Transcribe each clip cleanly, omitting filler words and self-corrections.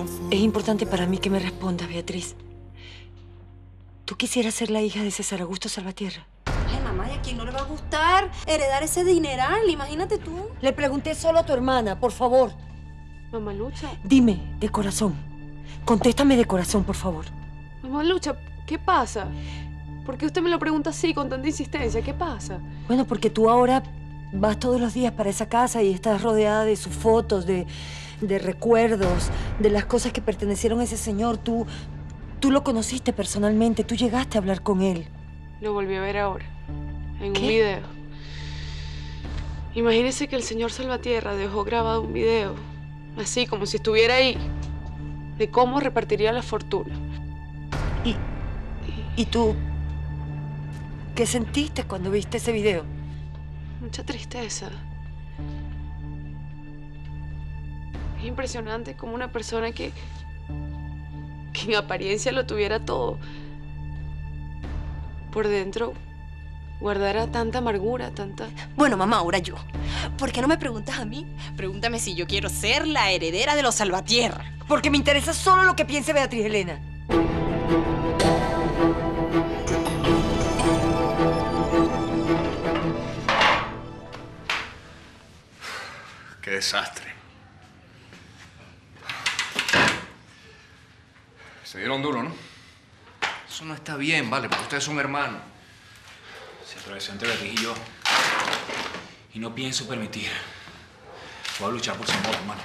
Es importante para mí que me respondas, Beatriz. ¿Tú quisieras ser la hija de César Augusto Salvatierra? Ay, mamá, ¿y a quién no le va a gustar heredar ese dineral? Imagínate tú. Le pregunté solo a tu hermana, por favor. Mamalucha. Dime, de corazón. Contéstame de corazón, por favor. Mamalucha, ¿qué pasa? ¿Por qué usted me lo pregunta así, con tanta insistencia? ¿Qué pasa? Bueno, porque tú ahora vas todos los días para esa casa y estás rodeada de sus fotos, de recuerdos, de las cosas que pertenecieron a ese señor. Tú lo conociste personalmente, tú llegaste a hablar con él. Lo volví a ver ahora, en ¿Qué? un video. Imagínese que el señor Salvatierra dejó grabado un video, así como si estuviera ahí, de cómo repartiría la fortuna. ¿Y tú qué sentiste cuando viste ese video? Mucha tristeza. Es impresionante como una persona que en apariencia lo tuviera todo, por dentro guardara tanta amargura, tanta... Bueno, mamá, ahora yo. ¿Por qué no me preguntas a mí? Pregúntame si yo quiero ser la heredera de los Salvatierra. Porque me interesa solo lo que piense Beatriz Elena. Qué desastre. Se dieron duro, ¿no? Eso no está bien, vale, porque ustedes son hermanos. Se atravesó entre Beatriz y yo. Y no pienso permitir. Voy a luchar por su amor, hermano.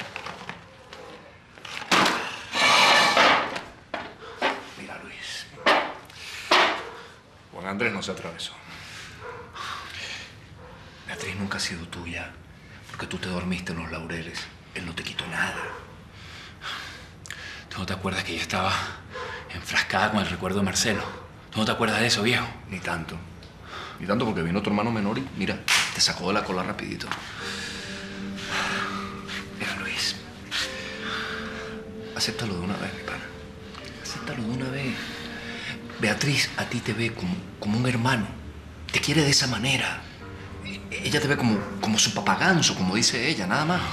Mira, Luis. Juan Andrés no se atravesó. Beatriz nunca ha sido tuya. Porque tú te dormiste en los laureles. Él no te quitó nada. ¿Tú no te acuerdas que ella estaba enfrascada con el recuerdo de Marcelo? ¿Tú no te acuerdas de eso, viejo? Ni tanto. Ni tanto porque vino tu hermano menor y, mira, te sacó de la cola rapidito. Mira, Luis. Acéptalo de una vez, mi pana. Acéptalo de una vez. Beatriz a ti te ve como un hermano. Te quiere de esa manera. Ella te ve como su papaganso, como dice ella, nada más.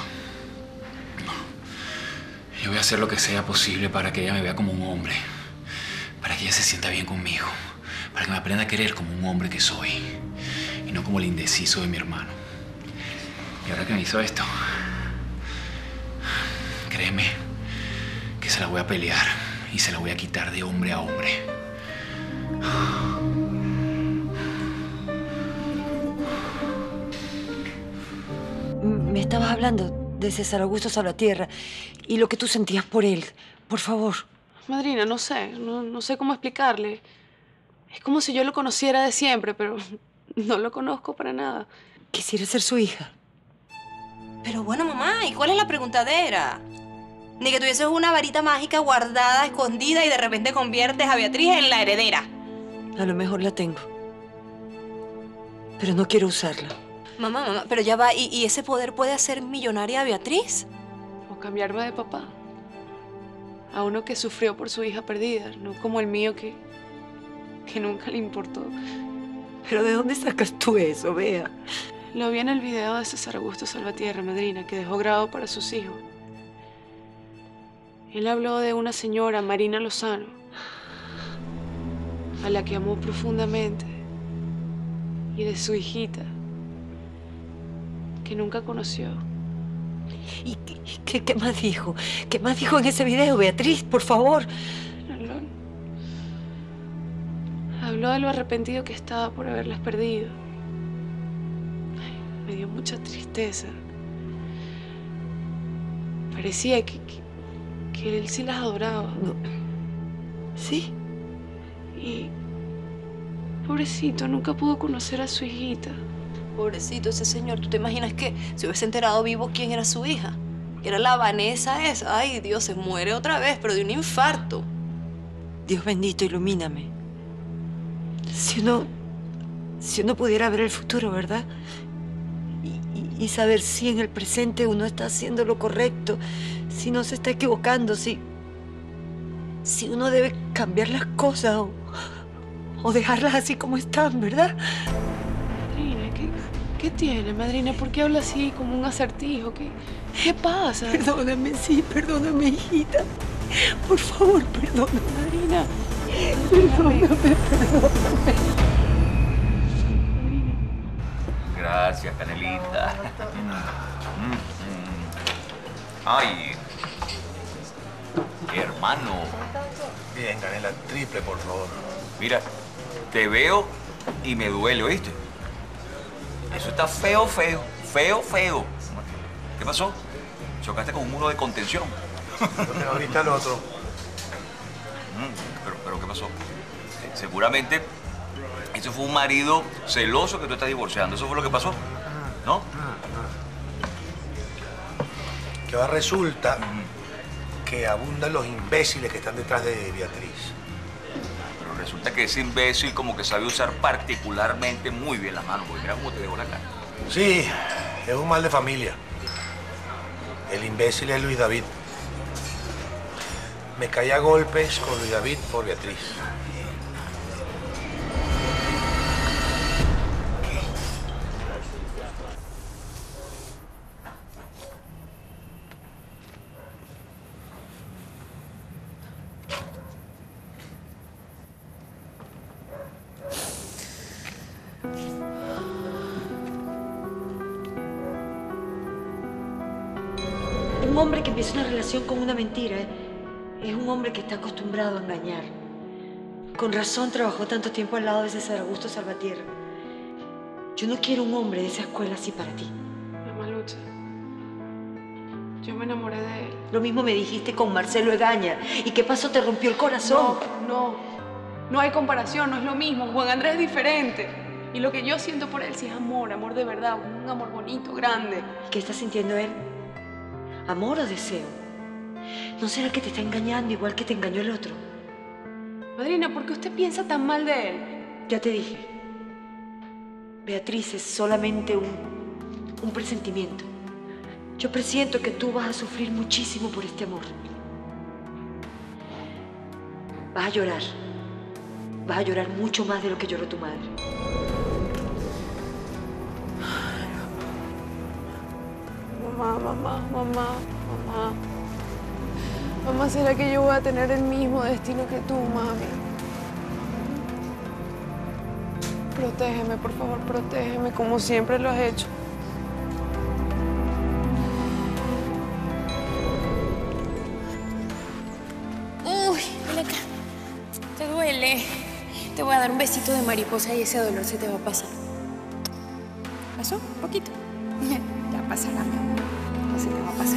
Yo voy a hacer lo que sea posible para que ella me vea como un hombre. Para que ella se sienta bien conmigo. Para que me aprenda a querer como un hombre que soy. Y no como el indeciso de mi hermano. Y ahora que me hizo esto, créeme que se la voy a pelear y se la voy a quitar de hombre a hombre. Me estabas hablando de César Augusto Salvatierra y lo que tú sentías por él. Por favor. Madrina, no sé cómo explicarle. Es como si yo lo conociera de siempre, pero no lo conozco para nada. Quisiera ser su hija. Pero bueno, mamá, ¿y cuál es la preguntadera? Ni que tuvieses una varita mágica guardada, escondida y de repente conviertes a Beatriz en la heredera. A lo mejor la tengo. Pero no quiero usarla. Mamá, pero ya va. ¿Y ese poder puede hacer millonaria a Beatriz? O cambiarme de papá. A uno que sufrió por su hija perdida, no como el mío que nunca le importó. ¿Pero de dónde sacas tú eso, Bea? Lo vi en el video de César Augusto Salvatierra, madrina, que dejó grabado para sus hijos. Él habló de una señora, Marina Lozano, a la que amó profundamente, y de su hijita, que nunca conoció. ¿Y qué más dijo? ¿Qué más dijo en ese video, Beatriz? Por favor. Habló de lo arrepentido que estaba por haberlas perdido. Ay, me dio mucha tristeza. Parecía que él sí las adoraba. No. ¿Sí? Y pobrecito, nunca pudo conocer a su hijita. Pobrecito ese señor. ¿Tú te imaginas que se hubiese enterado vivo quién era su hija? Que era la Vanessa esa. Ay, Dios, se muere otra vez, pero de un infarto. Dios bendito, ilumíname. Si uno pudiera ver el futuro, ¿verdad? Y saber si en el presente uno está haciendo lo correcto, si no se está equivocando, si uno debe cambiar las cosas o dejarlas así como están, ¿verdad? Madrina, ¿qué tiene, madrina? ¿Por qué habla así como un acertijo? ¿Qué pasa? Perdóname, sí, perdóname, hijita. Por favor, perdóname. Madrina. Perdóname. Gracias, Canelita. Ay, hermano. Bien, Canela, triple, por favor. Mira, te veo y me duele, ¿oíste? Eso está feo, feo. Feo, feo. ¿Qué pasó? Chocaste con un muro de contención. Ahorita el otro. Pero ¿qué pasó? Seguramente eso fue un marido celoso que tú estás divorciando. ¿Eso fue lo que pasó? ¿No? Que ahora resulta que abundan los imbéciles que están detrás de Beatriz. Pero resulta que ese imbécil como que sabe usar particularmente muy bien las manos. Porque mira cómo te dejó la cara. Sí, es un mal de familia. El imbécil es Luis David. Me caí a golpes con Luis David por Beatriz. Un hombre que empieza una relación con una mentira es un hombre que está acostumbrado a engañar. Con razón trabajó tanto tiempo al lado de César Augusto Salvatierra. Yo no quiero un hombre de esa escuela así para ti. Mamá Lucha, yo me enamoré de él. Lo mismo me dijiste con Marcelo Egaña. ¿Y qué pasó? Te rompió el corazón. No hay comparación, no es lo mismo. Juan Andrés es diferente. Y lo que yo siento por él sí es amor, amor de verdad, un amor bonito, grande. ¿Qué está sintiendo él? ¿Amor o deseo? ¿No será que te está engañando igual que te engañó el otro? Madrina, ¿por qué usted piensa tan mal de él? Ya te dije. Beatriz es solamente un presentimiento. Yo presiento que tú vas a sufrir muchísimo por este amor. Vas a llorar. Vas a llorar mucho más de lo que lloró tu madre. Mamá, ¿será que yo voy a tener el mismo destino que tú, mami? Protégeme, por favor, protégeme, como siempre lo has hecho. Uy, ven acá. ¿Te duele? Te voy a dar un besito de mariposa y ese dolor se te va a pasar. ¿Pasó? Un poquito. Ya pasará, mi amor. Ya se te va a pasar.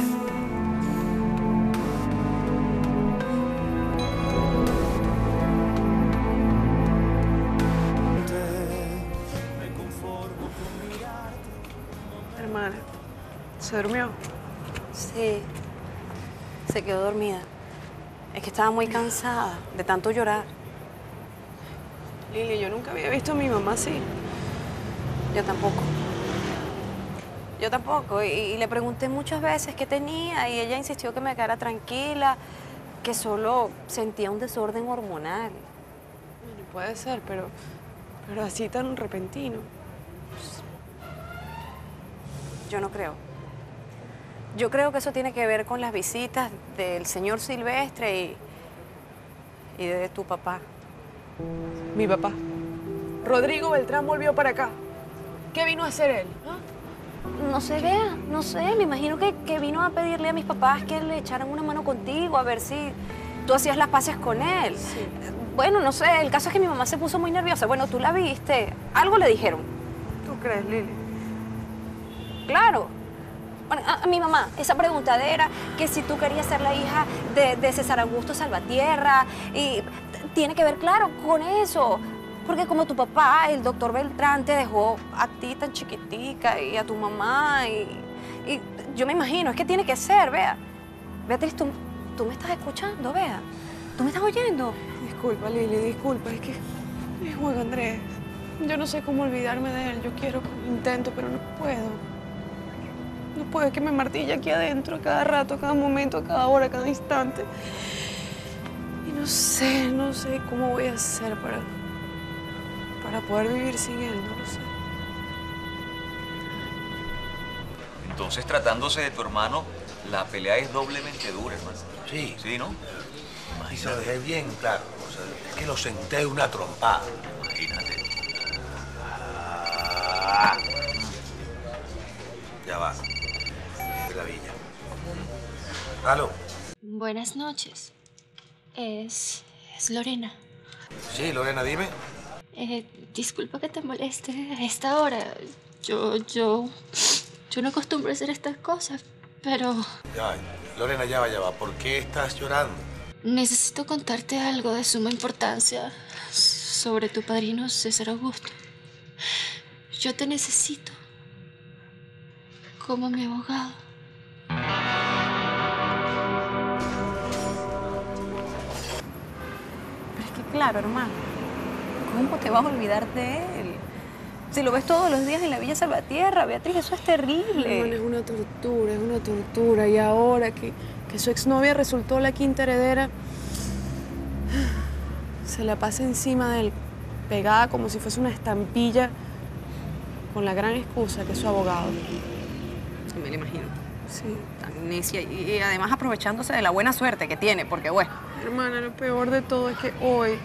Hermana, ¿se durmió? Sí, se quedó dormida. Es que estaba muy cansada de tanto llorar. Lili, yo nunca había visto a mi mamá así. Yo tampoco. Yo tampoco. Y le pregunté muchas veces qué tenía y ella insistió que me quedara tranquila, que solo sentía un desorden hormonal. Bueno, puede ser, pero así tan repentino. Yo no creo. Yo creo que eso tiene que ver con las visitas del señor Silvestre y de tu papá. Mi papá. Rodrigo Beltrán volvió para acá. ¿Qué vino a hacer él? ¿Ah? No sé, Bea, no sé. Me imagino que vino a pedirle a mis papás que le echaran una mano contigo, a ver si tú hacías las paces con él. Sí. Bueno, no sé, el caso es que mi mamá se puso muy nerviosa. Bueno, tú la viste. Algo le dijeron. ¿Tú crees, Lili? Claro. Bueno, a mi mamá, esa preguntadera, que si tú querías ser la hija de César Augusto Salvatierra, y tiene que ver, claro, con eso. Porque como tu papá, el doctor Beltrán, te dejó a ti tan chiquitica y a tu mamá, y yo me imagino, es que tiene que ser, Bea. Beatriz, tú me estás escuchando, Bea. ¿Tú me estás oyendo? Disculpa, Lili, disculpa, es que es Juan Andrés. Yo no sé cómo olvidarme de él. Yo quiero, intento, pero no puedo. No puedo, es que me martilla aquí adentro a cada rato, a cada momento, a cada hora, a cada instante. Y no sé cómo voy a hacer para poder vivir sin él, no lo sé. Entonces, tratándose de tu hermano, la pelea es doblemente dura, hermano. Sí. Sí, ¿no? Y se lo dejé bien claro. O sea, es que lo senté de una trompada. Imagínate. Ah. Ya va. Es la villa. ¿Aló? Buenas noches. Es Lorena. Sí, Lorena, dime. Disculpa que te moleste a esta hora. Yo no acostumbro a hacer estas cosas, pero Ya va. Lorena, ya va. ¿Por qué estás llorando? necesito contarte algo de suma importancia sobre tu padrino César Augusto. Yo te necesito como mi abogado. Pero es que claro, hermano, ¿cómo te vas a olvidar de él? Si lo ves todos los días en la Villa Salvatierra, Beatriz, eso es terrible. Hermana, es una tortura. Y ahora que su exnovia resultó la quinta heredera, se la pasa encima de él, pegada como si fuese una estampilla, con la gran excusa que es su abogado. Sí, me lo imagino. Sí. Tan necia y además aprovechándose de la buena suerte que tiene, porque bueno. Hermana, lo peor de todo es que hoy...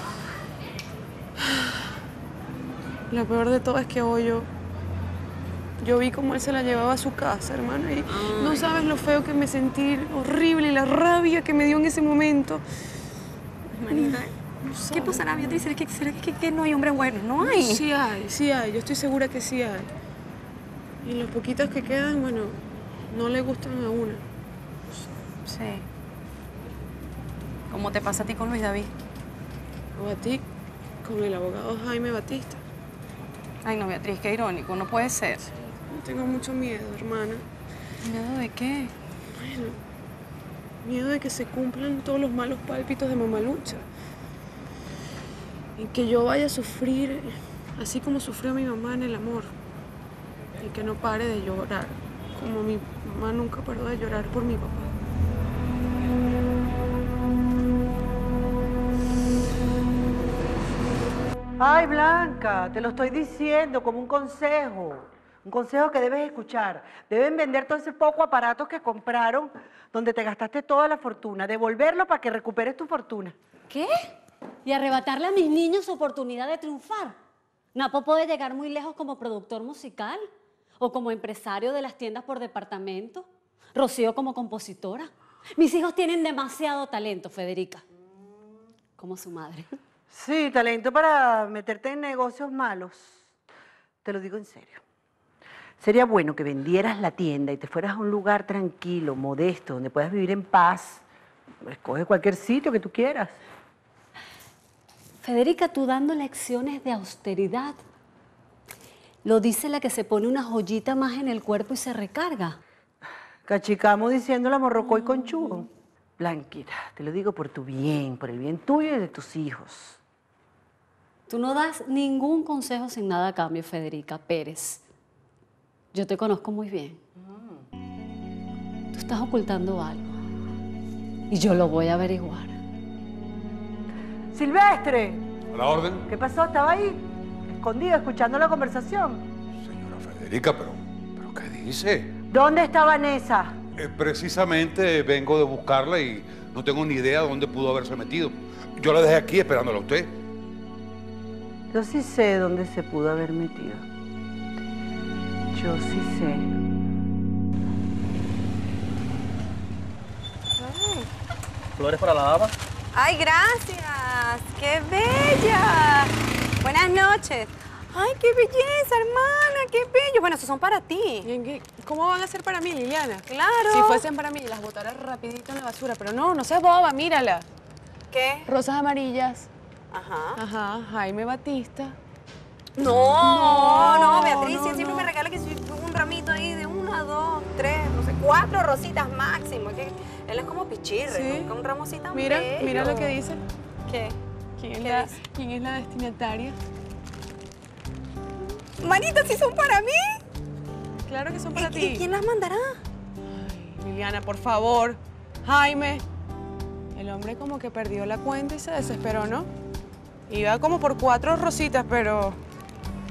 Lo peor de todo es que hoy yo vi cómo él se la llevaba a su casa, hermana, y no sabes lo feo que me sentí, horrible, y la rabia que me dio en ese momento. Hermanita, No ¿qué pasará, Beatriz? ¿Será que no hay hombre bueno? No hay. Sí hay, yo estoy segura que sí hay. Y los poquitos que quedan, bueno, no le gustan a una. Sí. ¿Cómo te pasa a ti con Luis David? O a ti, con el abogado Jaime Batista. Ay, no, Beatriz, qué irónico, no puede ser. Tengo mucho miedo, hermana. ¿Miedo de qué? Bueno, miedo de que se cumplan todos los malos pálpitos de Mamalucha. Y que yo vaya a sufrir, así como sufrió mi mamá en el amor. Y que no pare de llorar, como mi mamá nunca paró de llorar por mi papá. Ay, Blanca, te lo estoy diciendo como un consejo que debes escuchar. Deben vender todo ese poco aparatos que compraron donde te gastaste toda la fortuna, devolverlo para que recuperes tu fortuna. ¿Qué? ¿Y arrebatarle a mis niños su oportunidad de triunfar? Napo puede llegar muy lejos como productor musical o como empresario de las tiendas por departamento. Rocío como compositora. Mis hijos tienen demasiado talento, Federica. Como su madre. Sí, talento para meterte en negocios malos. Te lo digo en serio. Sería bueno que vendieras la tienda y te fueras a un lugar tranquilo, modesto, donde puedas vivir en paz. Escoge cualquier sitio que tú quieras. Federica, tú dando lecciones de austeridad. Lo dice la que se pone una joyita más en el cuerpo y se recarga. Cachicamo diciendo la morrocoy con chugo. Blanquita, te lo digo por tu bien, por el bien tuyo y de tus hijos. Tú no das ningún consejo sin nada a cambio, Federica Pérez. Yo te conozco muy bien. Tú estás ocultando algo. Y yo lo voy a averiguar. ¡Silvestre! A la orden. ¿Qué pasó? ¿Estaba ahí? Escondido, escuchando la conversación. Señora Federica, pero ¿qué dice? ¿Dónde está Vanessa? Precisamente vengo de buscarla y no tengo ni idea de dónde pudo haberse metido. Yo la dejé aquí esperándola a usted. Yo sí sé dónde se pudo haber metido. Yo sí sé. Flores para la dama. ¡Ay, gracias! ¡Qué bella! Buenas noches. ¡Ay, qué belleza, hermana! ¡Qué bello! Bueno, esos son para ti. ¿Cómo van a ser para mí, Liliana? Claro. Si fuesen para mí, las botara rapidito en la basura. Pero no seas boba, mírala. ¿Qué? Rosas amarillas. Ajá. Jaime Batista. No, Beatriz, siempre me regala que un ramito ahí de 1, 2, 3, no sé, 4 rositas máximo. Es que él es como pichirre, Sí. nunca un ramosito tan Mira bello. lo que dice. ¿Qué? ¿Quién es la destinataria? Manita, ¿sí son para mí? Claro que son para ti. ¿Y quién las mandará? Ay, Liliana, por favor. Jaime. El hombre como que perdió la cuenta y se desesperó, ¿no? Iba como por 4 rositas, pero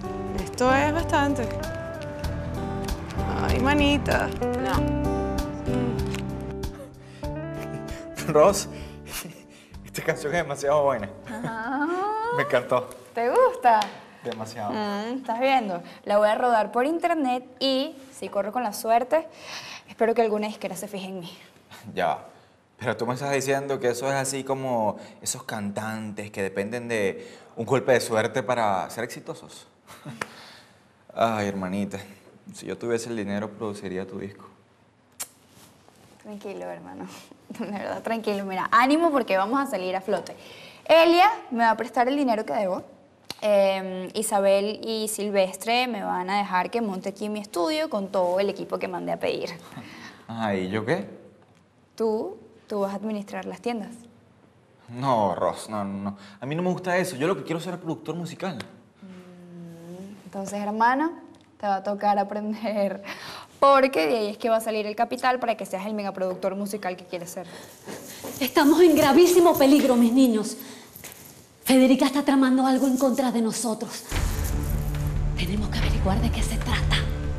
esto es bastante. Ay, manita. Ross, esta canción es demasiado buena. Me encantó. ¿Te gusta? Demasiado. Estás viendo. La voy a rodar por internet y, si corro con la suerte, espero que alguna disquera se fije en mí. Ya va. Pero tú me estás diciendo que eso es así como esos cantantes que dependen de un golpe de suerte para ser exitosos. Ay, hermanita, si yo tuviese el dinero, produciría tu disco. Tranquilo, hermano. De verdad, tranquilo. Mira, ánimo porque vamos a salir a flote. Elia me va a prestar el dinero que debo. Isabel y Silvestre me van a dejar que monte aquí mi estudio con todo el equipo que mandé a pedir. ¿Y yo qué? Tú vas a administrar las tiendas. No, Ross, no. A mí no me gusta eso. Yo lo que quiero es ser productor musical. Entonces, hermana, te va a tocar aprender. Porque de ahí es que va a salir el capital para que seas el megaproductor musical que quieres ser. Estamos en gravísimo peligro, mis niños. Federica está tramando algo en contra de nosotros. Tenemos que averiguar de qué se trata.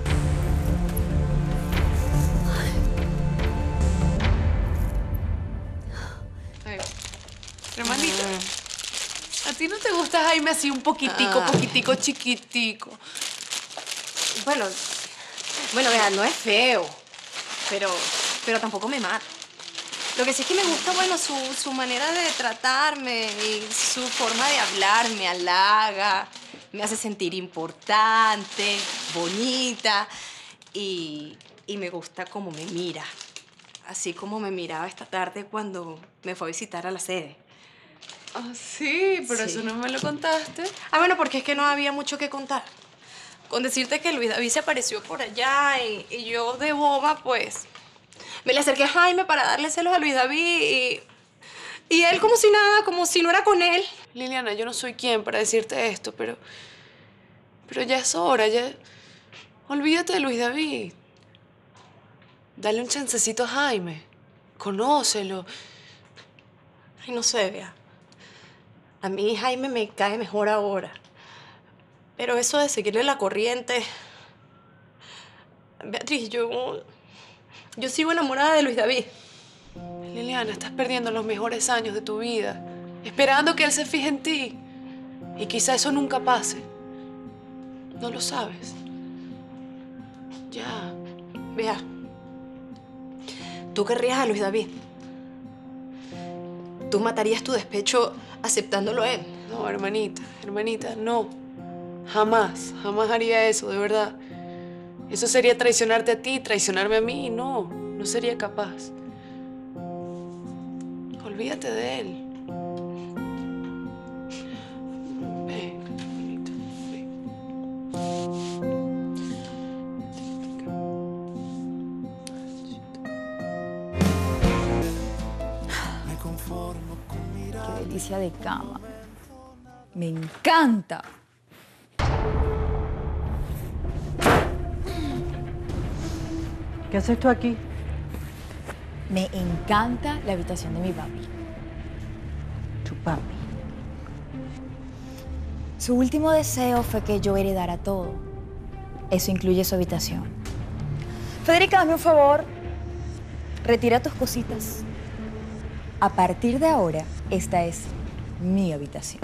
Ay, hermanita, ¿a ti no te gusta Jaime así un poquitico, chiquitico? Bueno, vea, no es feo, pero tampoco me mata. Lo que sí es que me gusta, bueno, su manera de tratarme y su forma de hablar, me halaga, me hace sentir importante, bonita y me gusta cómo me mira. Así como me miraba esta tarde cuando me fue a visitar a la sede. Ah, sí, pero Sí. eso no me lo contaste. Bueno, porque es que no había mucho que contar. Con decirte que Luis David se apareció por allá y yo de boba, pues, me le acerqué a Jaime para darle celos a Luis David y él como si nada, como si no era con él. Liliana, yo no soy quien para decirte esto, pero ya es hora, ya... Olvídate de Luis David. Dale un chancecito a Jaime. Conócelo. Ay, no sé, vea. A mí Jaime me cae mejor ahora. Pero eso de seguirle la corriente... Beatriz, yo sigo enamorada de Luis David. Liliana, estás perdiendo los mejores años de tu vida, esperando que él se fije en ti. Y quizá eso nunca pase. No lo sabes. Ya. Vea, tú querrías a Luis David. Tú matarías tu despecho aceptándolo a él. No, hermanita, no. Jamás haría eso, de verdad. Eso sería traicionarte a ti, traicionarme a mí. No sería capaz. Olvídate de él. Ven, hermanita, ven. Qué delicia de cama. Me encanta. ¿Qué haces tú aquí? Me encanta la habitación de mi papi. Tu papi. Su último deseo fue que yo heredara todo. Eso incluye su habitación. Federica, dame un favor. Retira tus cositas. A partir de ahora, esta es mi habitación.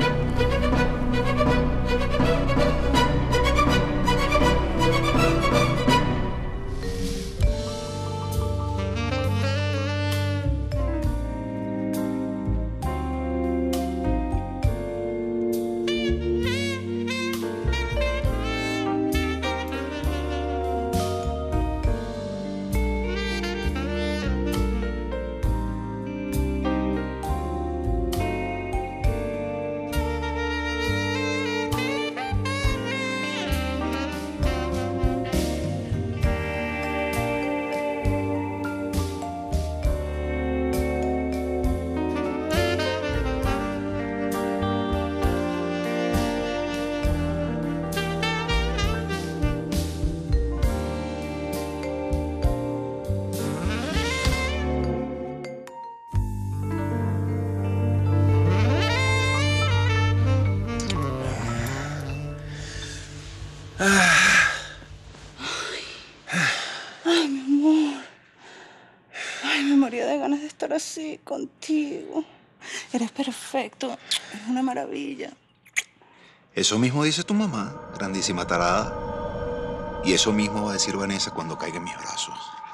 moría de ganas de estar así contigo. Eres perfecto, es una maravilla. Eso mismo dice tu mamá, grandísima tarada. Y eso mismo va a decir Vanessa cuando caiga en mis brazos.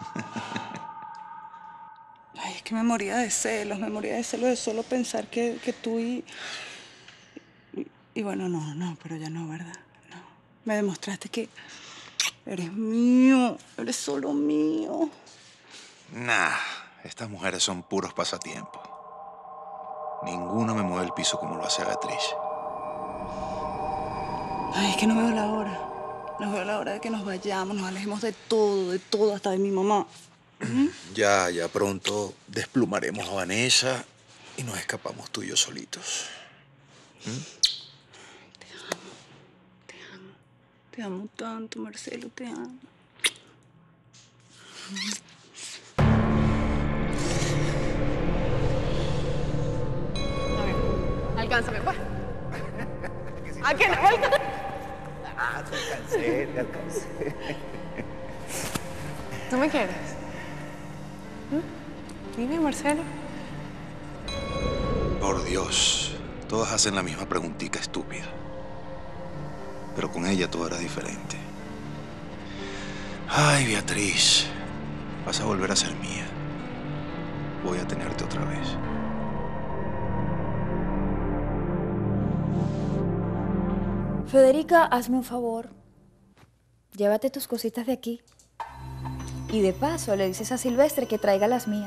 Ay, es que me moría de celos de solo pensar que tú y bueno, no, pero ya no, ¿verdad? No. Me demostraste que eres mío, eres solo mío. Nah, estas mujeres son puros pasatiempos. Ninguna me mueve el piso como lo hace Beatriz. Ay, es que no veo la hora. No veo la hora de que nos vayamos, nos alejemos de todo, hasta de mi mamá. Ya pronto desplumaremos a Vanessa y nos escapamos tú y yo solitos. Te amo tanto, Marcelo, te amo. Alcánzame, pues. ¿A qué no? Te alcancé. ¿Tú me quieres? Dime, Marcelo. Por Dios, todas hacen la misma preguntita estúpida. Pero con ella todo era diferente. Ay, Beatriz, vas a volver a ser mía. Voy a tenerte otra vez. Federica, hazme un favor. Llévate tus cositas de aquí. Y de paso le dices a Silvestre que traiga las mías.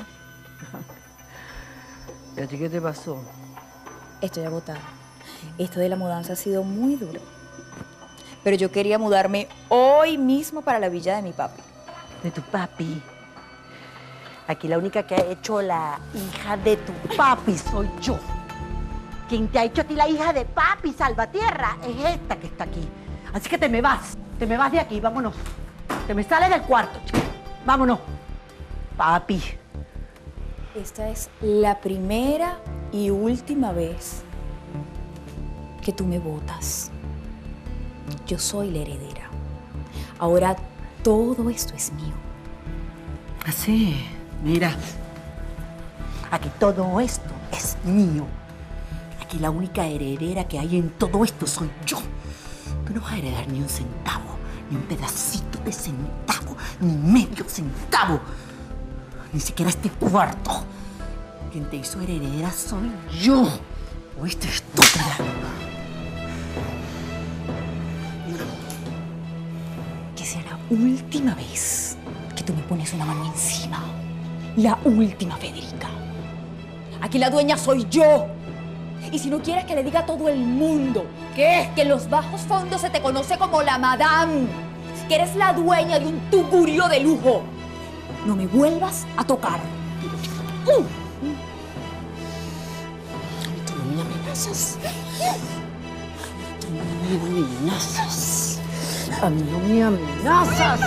¿Y a ti qué te pasó? Estoy agotada. Esto de la mudanza ha sido muy duro. Pero yo quería mudarme hoy mismo para la villa de mi papi. ¿De tu papi? Aquí la única que ha hecho la hija de tu papi soy yo. Quien te ha hecho a ti la hija de papi, Salvatierra, es esta que está aquí. Así que te me vas de aquí, vámonos. Te me sales del cuarto, chico. Vámonos. Papi. Esta es la primera y última vez que tú me botas. Yo soy la heredera. Ahora todo esto es mío. Así, mira. Aquí todo esto es mío. Aquí la única heredera que hay en todo esto soy yo. Tú no vas a heredar ni un centavo, ni un pedacito de centavo, ni medio centavo. Ni siquiera este cuarto. Quien te hizo heredera soy yo. ¿Oíste, estúpida? Que sea la última vez que tú me pones una mano encima. La última, Federica. Aquí la dueña soy yo. Y si no quieres que le diga a todo el mundo que en los bajos fondos se te conoce como la madame, que eres la dueña de un tugurio de lujo, no me vuelvas a tocar. Tú no me amenazas. Tú no me amenazas. A mí no me amenazas.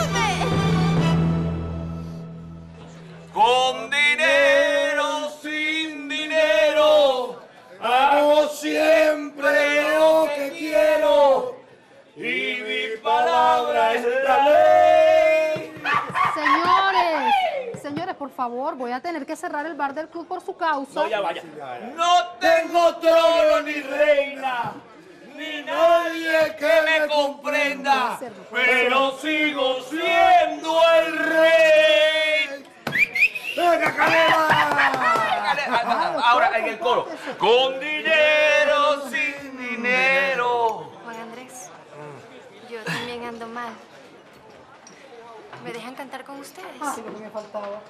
Con dinero, sin dinero, hago siempre lo que quiero y mi palabra es la ley. Señores, por favor, voy a tener que cerrar el bar del club por su causa. No, ya vaya. No tengo trono ni reina, ni nadie que me comprenda, pero sigo siendo el rey. ¡Venga, Calema! Ahora en el coro. Con dinero, sin dinero. Juan Andrés, yo también ando mal. ¿Me dejan cantar con ustedes? Sí, que me faltaba.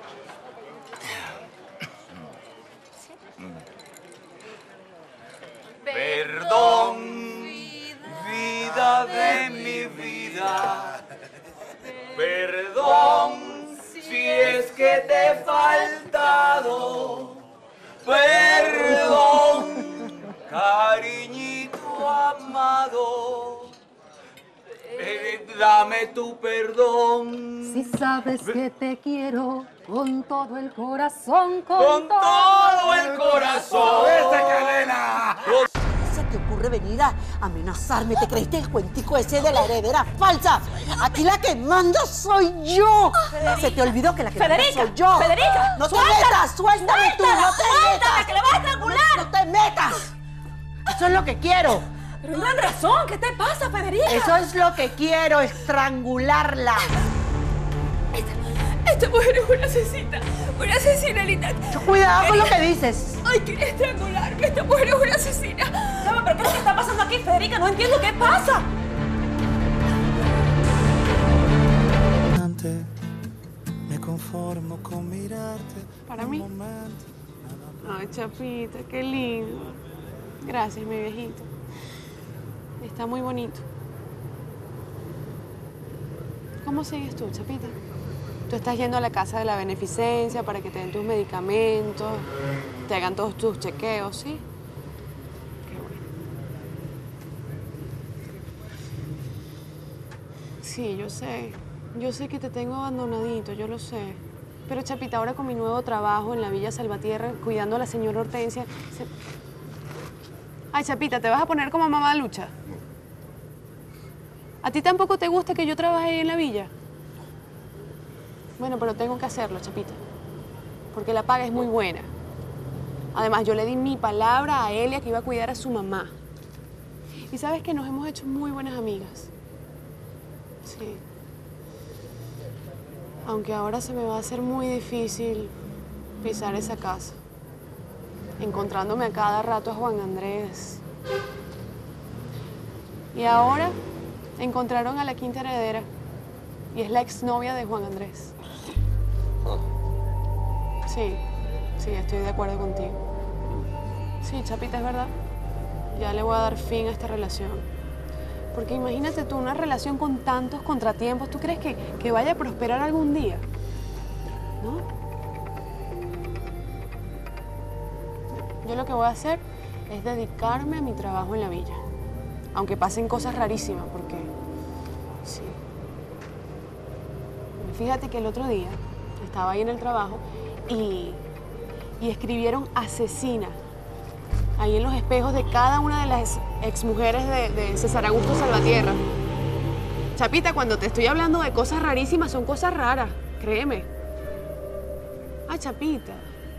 ¿Sí? Perdón, vida de mi vida. Perdón, si es que te he faltado. Perdón, cariñito amado. Dame tu perdón. Si sabes que te quiero con todo el corazón, con todo el corazón. ¡Esa cadena! ¿Se te ocurre venir a amenazarme. ¿Te creíste el cuentico ese de la heredera falsa? Aquí la que manda soy yo. Se te olvidó que la que manda soy yo. Federica, no te metas, suéltame tú, no te metas. Que le vas a estrangular. No te metas. Eso es lo que quiero. Pero no dan razón, ¿qué te pasa, Federica? Eso es lo que quiero, estrangularla. Esta mujer es una asesina, Elita. Cuidado con lo que dices. Ay, quería estrangularme, esta mujer es una asesina. ¿Pero qué es lo que está pasando aquí, Federica? No entiendo qué pasa. Me conformo con mirarte. ¿Para mí? Ay, Chapita, qué lindo. Gracias, mi viejito. Está muy bonito. ¿Cómo sigues tú, Chapita? Tú estás yendo a la casa de la beneficencia para que te den tus medicamentos, te hagan todos tus chequeos, ¿sí? Qué bueno. Sí, yo sé. Yo sé que te tengo abandonadito, yo lo sé. Pero, Chapita, ahora con mi nuevo trabajo en la Villa Salvatierra, cuidando a la señora Hortensia... Ay, Chapita, ¿te vas a poner como mamá Lucha? ¿A ti tampoco te gusta que yo trabaje ahí en la villa? Bueno, pero tengo que hacerlo, Chapita. Porque la paga es muy buena. Además, yo le di mi palabra a Elia que iba a cuidar a su mamá. Y sabes que nos hemos hecho muy buenas amigas. Sí. Aunque ahora se me va a hacer muy difícil pisar esa casa. Encontrándome a cada rato a Juan Andrés. Y ahora encontraron a la quinta heredera. Y es la exnovia de Juan Andrés. Sí, estoy de acuerdo contigo. Sí, Chapita, es verdad. Ya le voy a dar fin a esta relación. Porque imagínate tú, una relación con tantos contratiempos, ¿tú crees que vaya a prosperar algún día? ¿No? Yo lo que voy a hacer es dedicarme a mi trabajo en la villa. Aunque pasen cosas rarísimas, porque... sí. Fíjate que el otro día estaba ahí en el trabajo y escribieron asesina ahí en los espejos de cada una de las exmujeres de César Augusto Salvatierra. Chapita, cuando te estoy hablando de cosas rarísimas, son cosas raras, créeme. Ay, Chapita.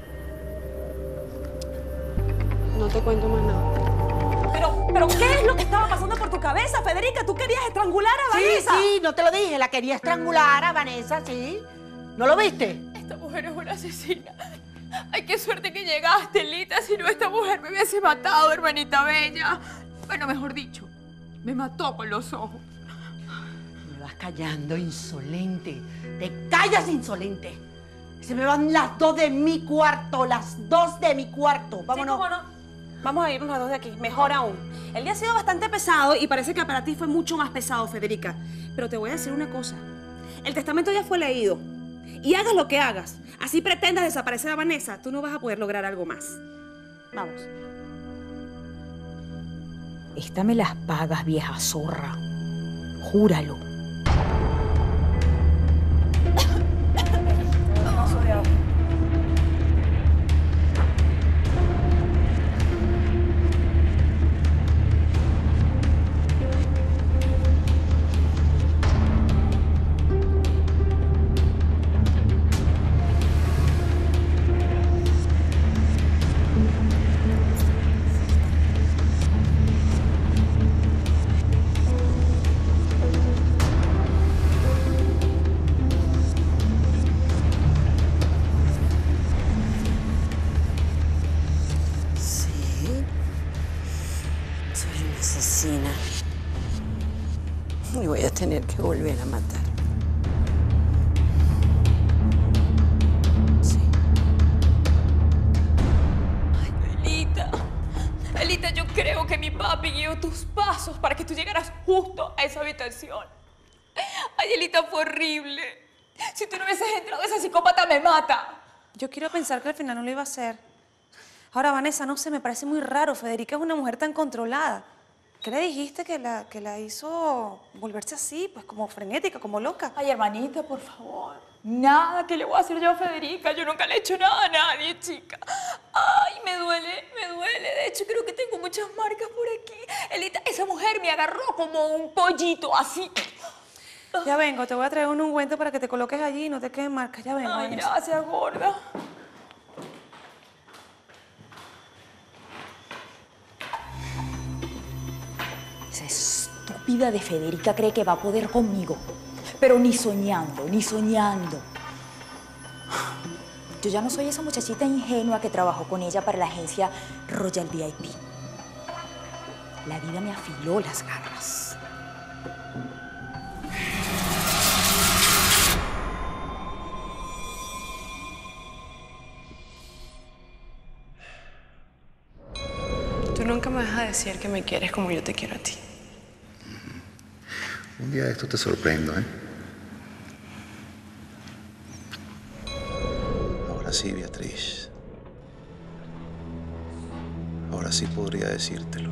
No te cuento más nada. ¿Pero qué es lo que estaba pasando por tu cabeza, Federica? ¿Tú querías estrangular a Vanessa? Sí, no te lo dije. La quería estrangular a Vanessa, sí. ¿No lo viste? Esta mujer es una asesina. Ay, qué suerte que llegaste, Lita. Si no, esta mujer me hubiese matado, hermanita bella. Bueno, mejor dicho, me mató con los ojos. Me vas callando, insolente. Te callas, insolente. Se me van las 2 de mi cuarto, las 2 de mi cuarto. Vámonos. Sí, ¿cómo no? Vamos a irnos las 2 de aquí, mejor aún. El día ha sido bastante pesado y parece que para ti fue mucho más pesado, Federica. Pero te voy a decir una cosa. El testamento ya fue leído. Y hagas lo que hagas, así pretendas desaparecer a Vanessa, tú no vas a poder lograr algo más. Vamos. Esta me las pagas, vieja zorra. Júralo. Y voy a tener que volver a matar. Sí. Ay, Elita, yo creo que mi papi guió tus pasos para que tú llegaras justo a esa habitación. Ay, Elita, fue horrible. Si tú no hubieses entrado, ese psicópata me mata. Yo quiero pensar que al final no lo iba a hacer. Ahora, Vanessa, no sé, me parece muy raro. Federica es una mujer tan controlada. ¿Qué le dijiste que la hizo volverse así, pues como frenética, como loca? Ay, hermanita, por favor. Nada que le voy a hacer yo a Federica. Yo nunca le he hecho nada a nadie, chica. Ay, me duele, me duele. De hecho, creo que tengo muchas marcas por aquí. Elita, esa mujer me agarró como un pollito, así. Ya vengo, te voy a traer un ungüento para que te coloques allí y no te queden marcas. Ya vengo. Ay, gracias, gorda. Esa estúpida de Federica cree que va a poder conmigo. Pero ni soñando, ni soñando. Yo ya no soy esa muchachita ingenua que trabajó con ella para la agencia Royal VIP. La vida me afiló las garras. Tú nunca me vas a decir que me quieres como yo te quiero a ti. Un día de esto te sorprendo, ¿eh? Ahora sí, Beatriz. Ahora sí podría decírtelo.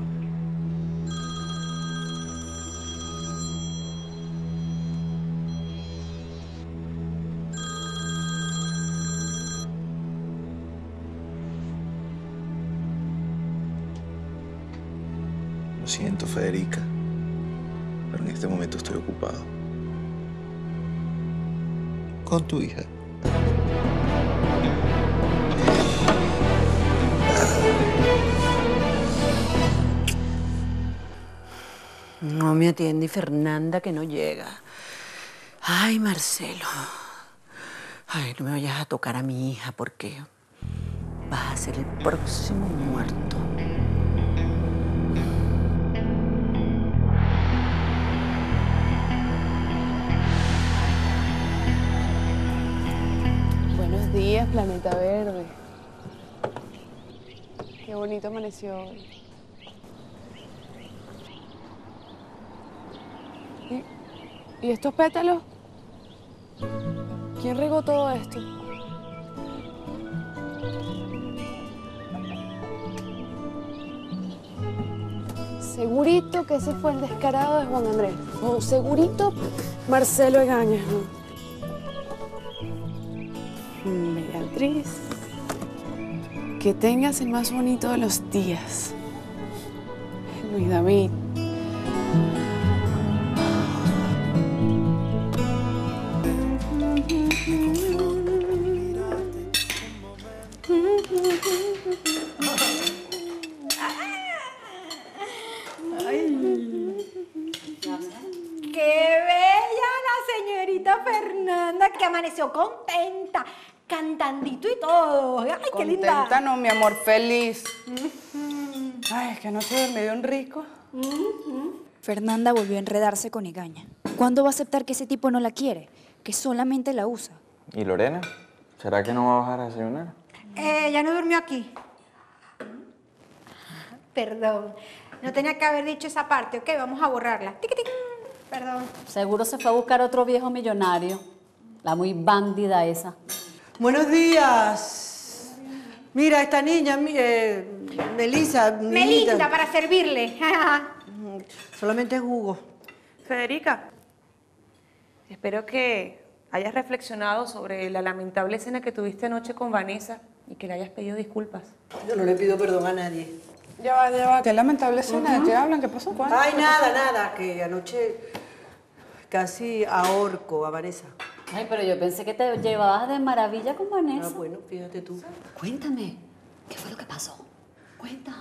Lo siento, Federica, pero en este momento estoy ocupado con tu hija. No me atiende Fernanda, que no llega. Ay, Marcelo. Ay, no me vayas a tocar a mi hija porque vas a ser el próximo muerto. Buenos días, planeta verde. Qué bonito amaneció hoy. ¿Y estos pétalos? ¿Quién regó todo esto? Segurito que ese fue el descarado de Juan Andrés. O segurito Marcelo Egañas, ¿no? Beatriz, que tengas el más bonito de los días. Luis David. ¡Qué bella la señorita Fernanda, que amaneció contenta, cantandito y todo! ¡Ay, qué linda! Contenta no, mi amor, feliz. Ay, es que anoche me dio un rico. Fernanda volvió a enredarse con Egaña. ¿Cuándo va a aceptar que ese tipo no la quiere? Que solamente la usa. ¿Y Lorena? ¿Será que no va a bajar a desayunar? Ya no durmió aquí. Perdón, no tenía que haber dicho esa parte, ¿ok? Vamos a borrarla. Tiquitín. Perdón. Seguro se fue a buscar otro viejo millonario. La muy bandida esa. Buenos días. Mira, esta niña, Melissa. Melinda, para servirle. Solamente es jugo. Federica, espero que hayas reflexionado sobre la lamentable escena que tuviste anoche con Vanessa y que le hayas pedido disculpas. Yo no le pido perdón a nadie. Ya va. Qué lamentable escena. ¿De qué hablan? ¿Qué pasó? ¿Cuándo? Ay, nada. Que anoche casi ahorco a Vanessa. Ay, pero yo pensé que te llevabas de maravilla con Vanessa. Ah, bueno, fíjate tú. Cuéntame, ¿qué fue lo que pasó? Cuenta.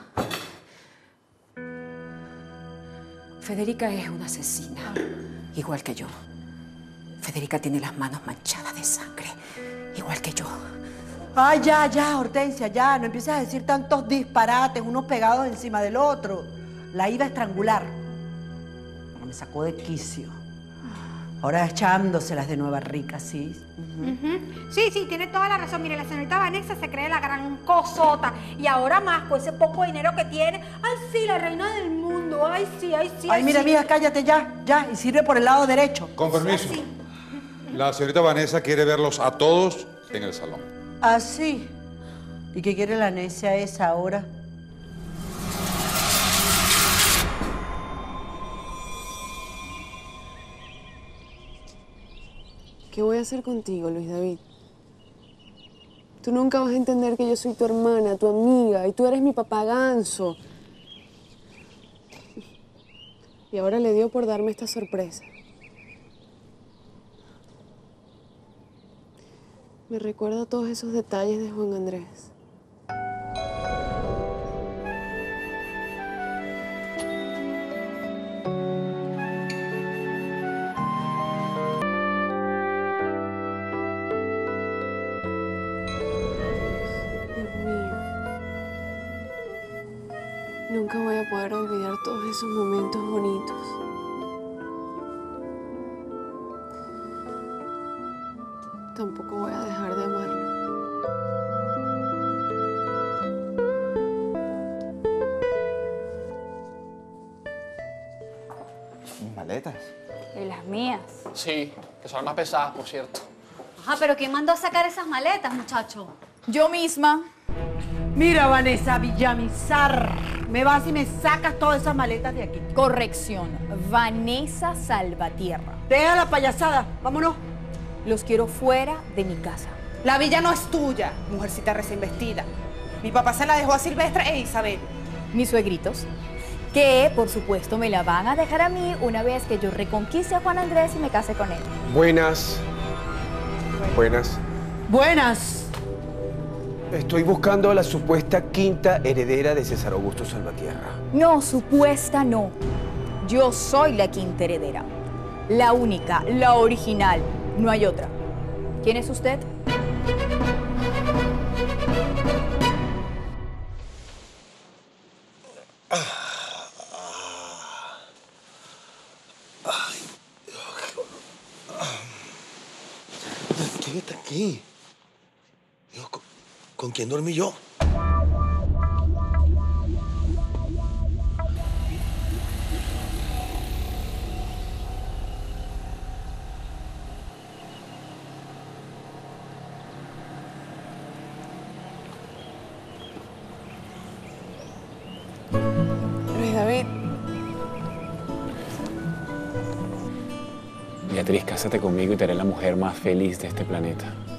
Federica es una asesina, igual que yo. Federica tiene las manos manchadas de sangre, igual que yo. Ay, ya, Hortensia, ya. No empieces a decir tantos disparates, unos pegados encima del otro. La iba a estrangular. Pero me sacó de quicio. Ahora echándoselas de nueva rica, ¿sí? Sí, tiene toda la razón. Mire, la señorita Vanessa se cree la gran cosota. Y ahora más, con ese poco dinero que tiene. Ay, sí, la reina del mundo. Ay, sí. Ay, mira, mija, cállate ya. Y sirve por el lado derecho. Con permiso. La señorita Vanessa quiere verlos a todos en el salón. ¿Ah, sí? ¿Y qué quiere la necia esa ahora? ¿Qué voy a hacer contigo, Luis David? Tú nunca vas a entender que yo soy tu hermana, tu amiga, y tú eres mi papá ganso. Y ahora le dio por darme esta sorpresa. Me recuerda todos esos detalles de Juan Andrés. Dios mío. Nunca voy a poder olvidar todos esos momentos bonitos. Tampoco voy a dejar de amarlo. Mis maletas. ¿Y las mías? Sí, que son más pesadas, por cierto. Ajá, pero ¿quién mandó a sacar esas maletas, muchacho? Yo misma. Mira, Vanessa Villamizar, me vas y me sacas todas esas maletas de aquí. Corrección. Vanessa Salvatierra. Deja la payasada, vámonos. Los quiero fuera de mi casa. La villa no es tuya, mujercita recién vestida. Mi papá se la dejó a Silvestre e Isabel. Mis suegritos, que por supuesto me la van a dejar a mí una vez que yo reconquiste a Juan Andrés y me case con él. Buenas. Buenas. Buenas. Estoy buscando a la supuesta quinta heredera de César Augusto Salvatierra. No, supuesta no. Yo soy la quinta heredera. La única, la original. No hay otra. ¿Quién es usted? ¿Quién está aquí? Dios, ¿con quién dormí yo? Luis David. Beatriz, cásate conmigo y te haré la mujer más feliz de este planeta.